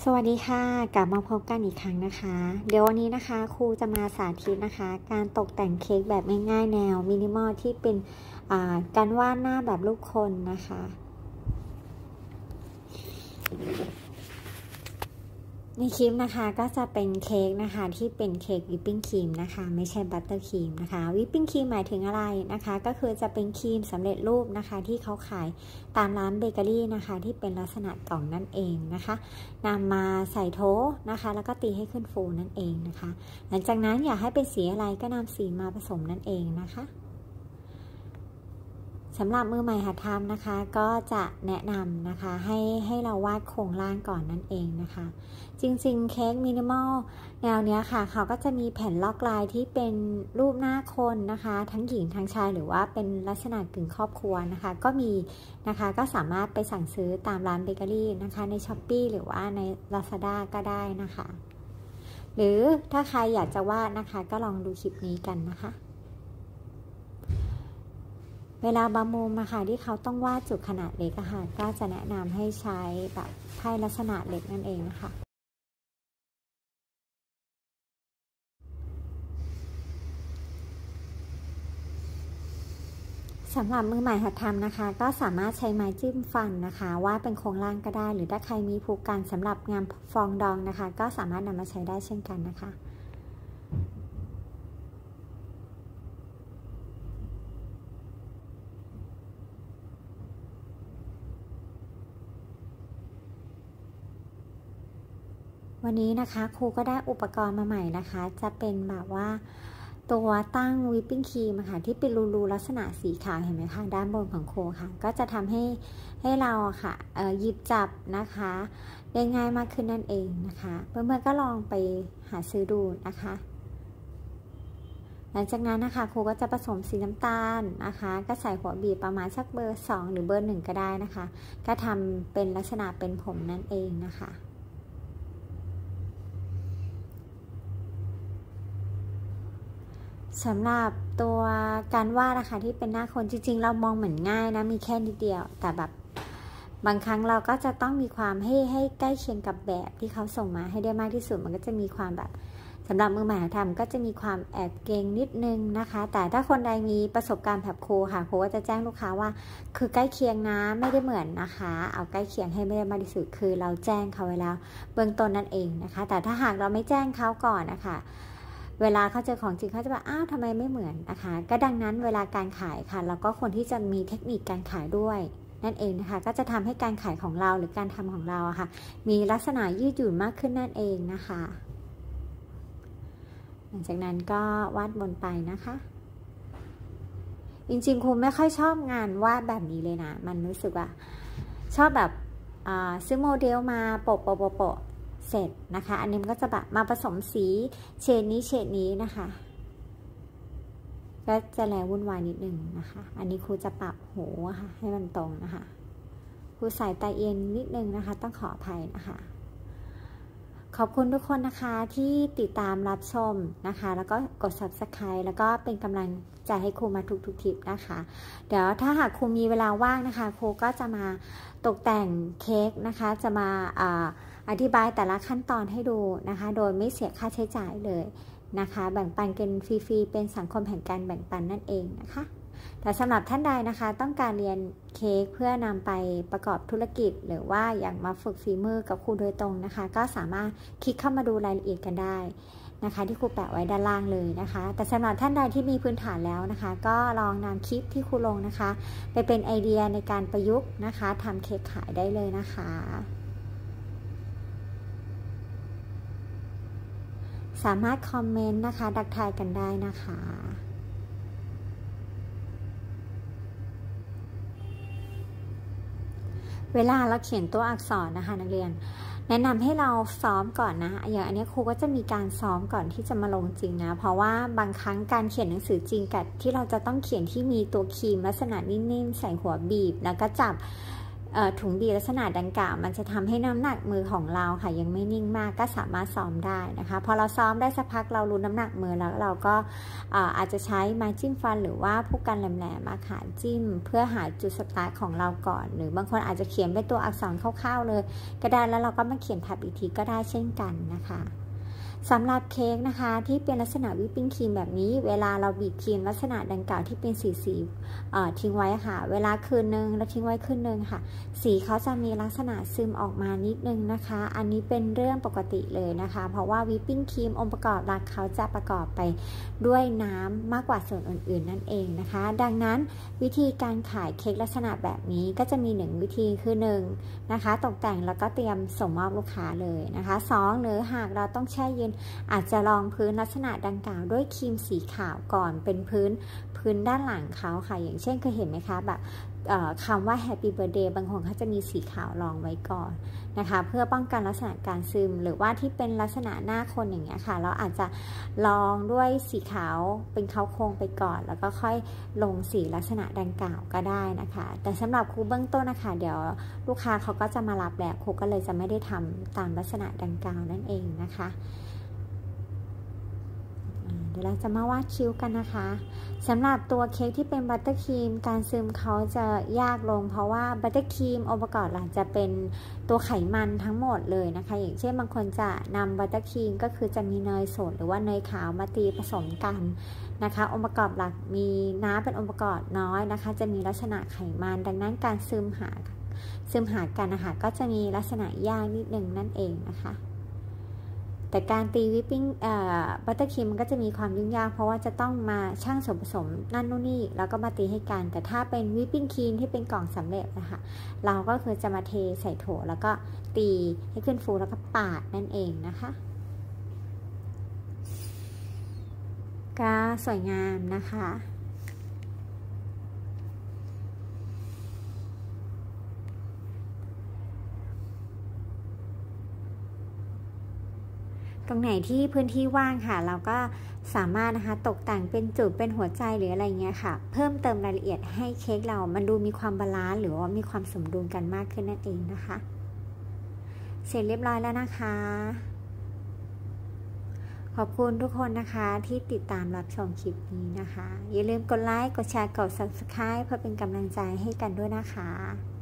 สวัสดีค่ะกลับมาพบกันอีกครั้งนะคะเดี๋ยววันนี้นะคะครูจะมาสาธิตนะคะการตกแต่งเค้กแบบง่ายๆแนวมินิมอลที่เป็นการวาดหน้าแบบรูปคนนะคะในคลิปนะคะก็จะเป็นเค้กนะคะที่เป็นเค้กวิปปิ้งครีมนะคะไม่ใช่บัตเตอร์ครีมนะคะวิปปิ้งครีมหมายถึงอะไรนะคะก็คือจะเป็นครีมสำเร็จรูปนะคะที่เขาขายตามร้านเบเกอรี่นะคะที่เป็นลักษณะกล่องนั่นเองนะคะนำมาใส่โถนะคะแล้วก็ตีให้ขึ้นฟูนั่นเองนะคะหลังจากนั้นอยากให้เป็นสีอะไรก็นำสีมาผสมนั่นเองนะคะสำหรับมือใหม่หัดทำนะคะก็จะแนะนำนะคะให้เราวาดโครงร่างก่อนนั่นเองนะคะจริงๆเค้กมินิมอลแนวเนี้ยค่ะเขาก็จะมีแผ่นล็อกลายที่เป็นรูปหน้าคนนะคะทั้งหญิงทั้งชายหรือว่าเป็นลักษณะกึ่งครอบครัวนะคะก็มีนะคะก็สามารถไปสั่งซื้อตามร้านเบเกอรี่นะคะใน Shopee หรือว่าใน Lazada ก็ได้นะคะหรือถ้าใครอยากจะวาดนะคะก็ลองดูคลิปนี้กันนะคะเวลาบางมุมค่ะที่เขาต้องวาดจุดขนาดเล็กค่ะก็จะแนะนำให้ใช้แบบไพ่ลักษณะเล็กนั่นเองนะคะสำหรับมือใหม่หัดทำนะคะก็สามารถใช้ไม้จิ้มฟันนะคะวาดเป็นโครงร่างก็ได้หรือถ้าใครมีผูกกันสำหรับงานฟองดองนะคะก็สามารถนำมาใช้ได้เช่นกันนะคะวันนี้นะคะครูก็ได้อุปกรณ์มาใหม่นะคะจะเป็นแบบว่าตัวตั้งวิปปิ้งครีมค่ะที่เป็นรูลักษณะสีขาวเห็นไหมคะด้านบนของครูค่ะก็จะทำให้เราค่ะหยิบจับนะคะได้ง่ายมากขึ้นนั่นเองนะคะเพื่อนๆก็ลองไปหาซื้อดูนะคะหลังจากนั้นนะคะครูก็จะผสมสีน้ำตาลนะคะก็ใส่หัวบีบประมาณสักเบอร์2หรือเบอร์1ก็ได้นะคะก็ทำเป็นลักษณะเป็นผมนั่นเองนะคะสำหรับตัวการวาดนะคะที่เป็นหน้าคนจริงๆเรามองเหมือนง่ายนะมีแค่นิดเดียวแต่แบบบางครั้งเราก็จะต้องมีความให้ใกล้เคียงกับแบบที่เขาส่งมาให้ได้มากที่สุดมันก็จะมีความแบบสำหรับมือใหม่ทำก็จะมีความแอบเกรงนิดนึงนะคะแต่ถ้าคนใดมีประสบการณ์แบบครูค่ะครูก็จะแจ้งลูกค้าว่าคือใกล้เคียงนะไม่ได้เหมือนนะคะเอาใกล้เคียงให้ไม่ได้มากที่สุดคือเราแจ้งเขาไว้แล้วเบื้องต้นนั่นเองนะคะแต่ถ้าหากเราไม่แจ้งเขาก่อนนะคะเวลาเขาเจอของจริงเขาจะแบบอ้าวทำไมไม่เหมือนนะคะก็ดังนั้นเวลาการขายค่ะเราก็ควรที่จะมีเทคนิคการขายด้วยนั่นเองนะคะก็จะทำให้การขายของเราหรือการทำของเราค่ะมีลักษณะยืดหยุ่นมากขึ้นนั่นเองนะคะหลังจากนั้นก็วาดบนไปนะคะจริงๆครูไม่ค่อยชอบงานวาดแบบนี้เลยนะมันรู้สึกว่าชอบแบบซื้อโมเดลมาโปะเสร็จนะคะอันนี้มันก็จะแบบมาผสมสีเฉดนี้นะคะก็จะแลวุ่นวายนิดนึงนะคะอันนี้ครูจะปรับหูค่ะให้มันตรงนะคะครูใส่ตาเอียงนิดนึงนะคะต้องขออภัยนะคะขอบคุณทุกคนนะคะที่ติดตามรับชมนะคะแล้วก็กด Subscribe แล้วก็เป็นกำลังใจให้ครูมาทุกทริปนะคะเดี๋ยวถ้าหากครูมีเวลาว่างนะคะครูก็จะมาตกแต่งเค้กนะคะจะมาอธิบายแต่ละขั้นตอนให้ดูนะคะโดยไม่เสียค่าใช้จ่ายเลยนะคะแบ่งปันกันฟรีๆเป็นสังคมแห่งการแบ่งปันนั่นเองนะคะแต่สำหรับท่านใดนะคะต้องการเรียนเค้กเพื่อนำไปประกอบธุรกิจหรือว่าอยากมาฝึกฝีมือกับครูโดยตรงนะคะก็สามารถคลิกเข้ามาดูรายละเอียดกันได้นะคะที่ครูแปะไว้ด้านล่างเลยนะคะแต่สำหรับท่านใดที่มีพื้นฐานแล้วนะคะก็ลองนำคลิปที่ครูลงนะคะไปเป็นไอเดียในการประยุกต์นะคะทำเค้กขายได้เลยนะคะสามารถคอมเมนต์นะคะทักทายกันได้นะคะเวลาเราเขียนตัวอักษรนะคะนักเรียนแนะนำให้เราซ้อมก่อนนะอย่างอันนี้ครูก็จะมีการซ้อมก่อนที่จะมาลงจริงนะเพราะว่าบางครั้งการเขียนหนังสือจริงกับที่เราจะต้องเขียนที่มีตัวครีมลักษณะนิ่มๆใส่หัวบีบแล้วก็จับถุงบีบลักษณะดังกล่าวมันจะทำให้น้ำหนักมือของเราค่ะยังไม่นิ่งมากก็สามารถซ้อมได้นะคะพอเราซ้อมได้สักพักเรารู้น้ำหนักมือแล้วเราก็อาจจะใช้ไม้จิ้มฟันหรือว่าผู้กันแหลมๆมาค่ะจิ้มเพื่อหาจุดสตาร์ทของเราก่อนหรือบางคนอาจจะเขียนเป็นตัวอักษรคร่าวๆเลยก็ได้แล้วเราก็มาเขียนทับอีกทีก็ได้เช่นกันนะคะสำหรับเค้กนะคะที่เป็นลักษณะวิปปิ้งครีมแบบนี้เวลาเราบีบครีมลักษณะดังกล่าวที่เป็นสีทิ้งไว้ค่ะเวลาคืนนึงแล้วทิ้งไว้คืนนึงค่ะสีเขาจะมีลักษณะซึมออกมานิดนึงนะคะอันนี้เป็นเรื่องปกติเลยนะคะเพราะว่าวิปปิ้งครีมองค์ประกอบหลักเขาจะประกอบไปด้วยน้ำมากกว่าส่วนอื่นๆนั่นเองนะคะดังนั้นวิธีการขายเค้กลักษณะแบบนี้ก็จะมี1วิธีคือ1นะคะตกแต่งแล้วก็เตรียมส่งมอบลูกค้าเลยนะคะ2หรือหากเราต้องแช่เย็นอาจจะรองพื้นลักษณะดังกล่าวด้วยครีมสีขาวก่อนเป็นพื้นด้านหลังเขาค่ะอย่างเช่นเคยเห็นไหมคะแบบคำว่า Happy Birthday บางคนเขาจะมีสีขาวรองไว้ก่อนนะคะเพื่อป้องกันลักษณะการซึมหรือว่าที่เป็นลักษณะหน้าคนอย่างเงี้ยค่ะเราอาจจะรองด้วยสีขาวเป็นเขาโครงไปก่อนแล้วก็ค่อยลงสีลักษณะดังกล่าวก็ได้นะคะแต่สำหรับครูเบื้องต้นนะคะเดี๋ยวลูกค้าเขาก็จะมารับแหละครูก็เลยจะไม่ได้ทำตามลักษณะดังกล่าวนั่นเองนะคะเดี๋ยวเราจะมาวาดคิ้วกันนะคะสำหรับตัวเค้กที่เป็นบัตเตอร์ครีมการซึมเขาจะยากลงเพราะว่าบัตเตอร์ครีมองค์ประกอบหลักจะเป็นตัวไขมันทั้งหมดเลยนะคะอย่างเช่นบางคนจะนำบัตเตอร์ครีมก็คือจะมีเนยสดหรือว่าเนยขาวมาตีผสมกันนะคะองค์ประกอบหลักมีน้ำเป็นองค์ประกอบน้อยนะคะจะมีลักษณะไขมันดังนั้นการซึมหากันนะคะก็จะมีลักษณะยากนิดนึงนั่นเองนะคะแต่การตีวิปปิ้งบัตเตอร์ครีมมันก็จะมีความยุ่งยากเพราะว่าจะต้องมาชั่งส่วนผสมนั่นนู่นนี่แล้วก็มาตีให้กันแต่ถ้าเป็นวิปปิ้งครีมที่เป็นกล่องสำเร็จนะคะเราก็คือจะมาเทใส่โถแล้วก็ตีให้ขึ้นฟูแล้วก็ปาดนั่นเองนะคะก็สวยงามนะคะตรงไหนที่พื้นที่ว่างค่ะเราก็สามารถนะคะตกแต่งเป็นจุดเป็นหัวใจหรืออะไรเงี้ยค่ะเพิ่มเติมรายละเอียดให้เค้กเรามันดูมีความบาลานซ์หรือว่ามีความสมดุลกันมากขึ้นนั่นเองนะคะเสร็จเรียบร้อยแล้วนะคะขอบคุณทุกคนนะคะที่ติดตามรับชมคลิปนี้นะคะอย่าลืมกดไลค์กดแชร์กด Subscribe เพื่อเป็นกำลังใจให้กันด้วยนะคะ